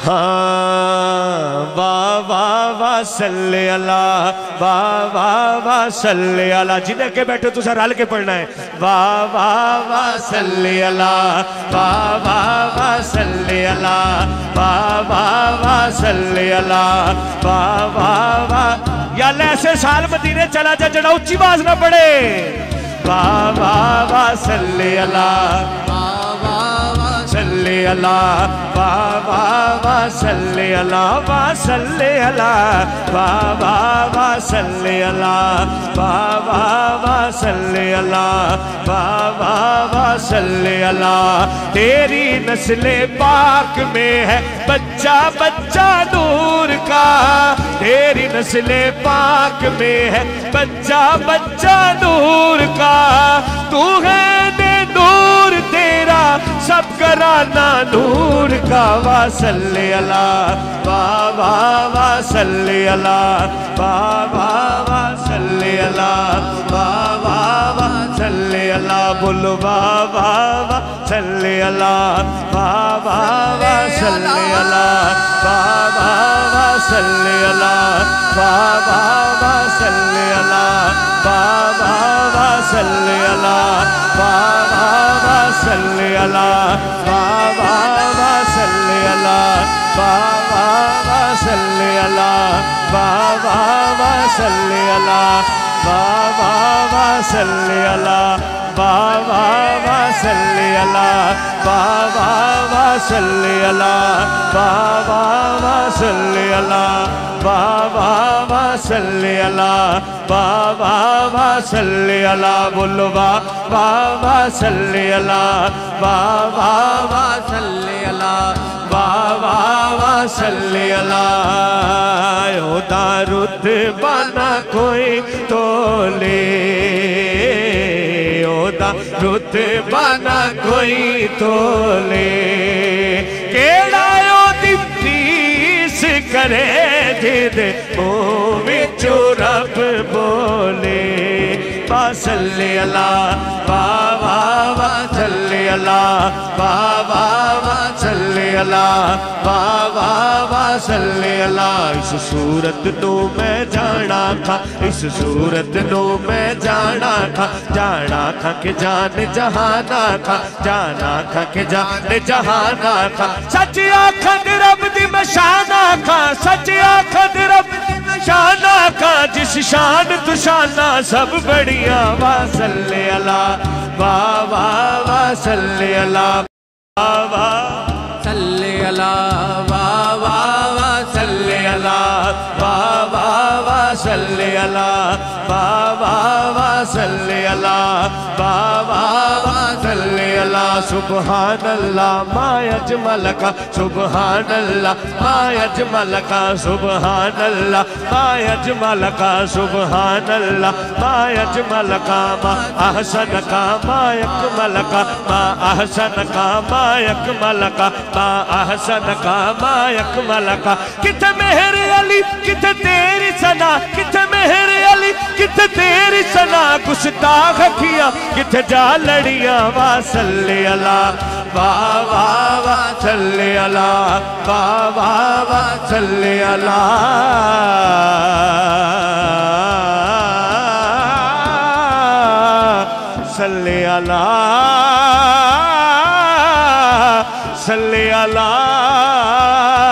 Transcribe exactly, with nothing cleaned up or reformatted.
हाँ वाह वाह वाह सल्ले अला, वाह वाह वाह सल्ले अला। जिन्हें के बैठे तुझे रल के पढ़ना है। वाह वाह वाह सल्ले अला, वाह वाह वाह सल्ले अला, वाह वाह वाह सल्ले अला, वाह वाह वाह। या ऐसे साल मदीने चला जा जड़ा उच्ची आवाज ना पड़े। वाह वाह वाह सल्ले अला, सल्ले अला, वाह वाह वाह सल्ले अला, वाह सल्ले अला, वाह वाह वाह सल्ले अला, वाह वाह वाह सल्ले अला, वाह वाह वाह सल्ले अला। तेरी नस्ले पाक में है बच्चा बच्चा नूर का, तेरी नस्ले पाक में है बच्चा बच्चा नूर का। तू है दे नूर तेरा सब कराना नूर का। वाह सल्ले अला, वाह वाह वाह सल्ले अला, वाह वाह वाह सल्ले अला, वाह वाह वाह सल्ले अला। बोलो वाह वाह वाह सल्ले अला, वाह वाह वाह सल्ले अला, वाह वाह वाह सल्ले अला, वाह वाह वाह सल्ले अला, वाह वाह वाह सल्ले अला, वाह वाह वाह सल्ले अला, वाह वाह वाह सल्ले अला, वाह वाह वाह सल्ले अला, वाह वाह वाह सल्ले अला, वाह वाह वाह सल्ले अला, वाह वाह वाह सल्ले अला, वाह वाह वाह सल्ले अला, वाह वाह वाह सल्ले अला, वाह वाह वाह सल्ले अला, वाह वाह वाह सल्ले अला। बोलो वाह वाह वाह सल्ले अला, वाह वाह वाह सल्ले अला, वाह वाह वाह सल्ले अला। ओदा रुतबा ना कोई तोले, ओदा रुतबा ना कोई तोले। केड़ा ओदी प्रीस करे जिद मुँह विचो रब बोले। वाह सल्ले अला, वाह वाह वाह सल्ले अला, वाह वाह वाह सल्ले अला, वाह वाह वाह सल्ले अला। इस सूरत नू मैं जाना था, इस सूरत नू मैं जाना था, जाना था कि जान जहाना था, जाना था कि जान जहाना था। सच आखद रब दी मैं शाना खा, सच आखद रब शाना का जिस शान तू शाना सब बढ़िया। वाह सल्ले अला, वाह वाह वाह सल्ले अला, वाह वाह सल्ले अला, वाह वाह वाह सल्ले अला, वाह वाह वाह सल्ले अला, वाह वाह वाह सल्ले अला, वाह वाह वाह सल्ले अला। सुबहान अल्लाह मा अजमल का, सुबहान अल्लाह मा अजमल का, सुबहान अल्लाह मा अजमल का, सुबहान अल्लाह मा अजमल का, मा अहसन का मा अकमल का, मा अहसन का मा अकमल का, मा अहसन का मा अकमल का। किथे मेहर अली किथे तेरी सना, किथे मेहर अली किथे तेरी सना। गुस्ताख अखियां किथे जा लड़िया। वाह सल्ले अला, वाह वाह वाह सल्ले अला, वाह वाह वाह सल्ले अला। सल्ले अला, सल्ले अला।